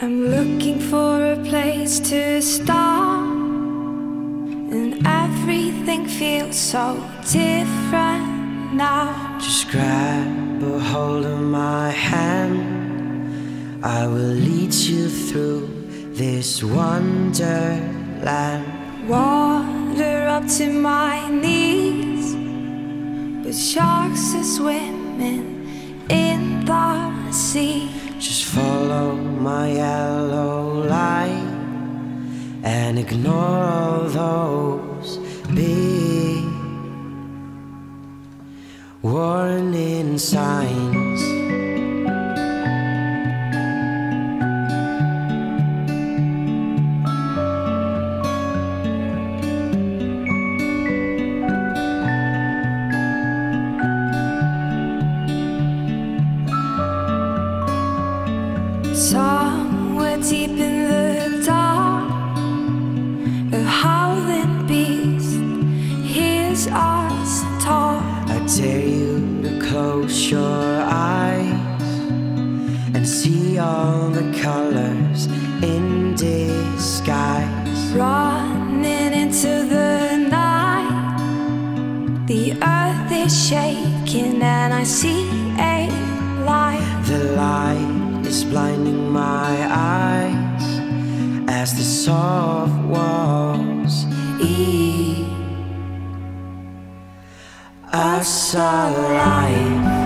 I'm looking for a place to start, and everything feels so different now. Just grab a hold of my hand, I will lead you through this wonderland. Water up to my knees, with sharks are swimming in the sea. Just follow my yellow light and ignore all those big warning signs. Somewhere deep in the dark, a howling beast hears us talk. I dare you to close your eyes and see all the colors in disguise. Running into the night, the earth is shaking and I see a light. The light is blinding my eyes as the soft walls eat us alive.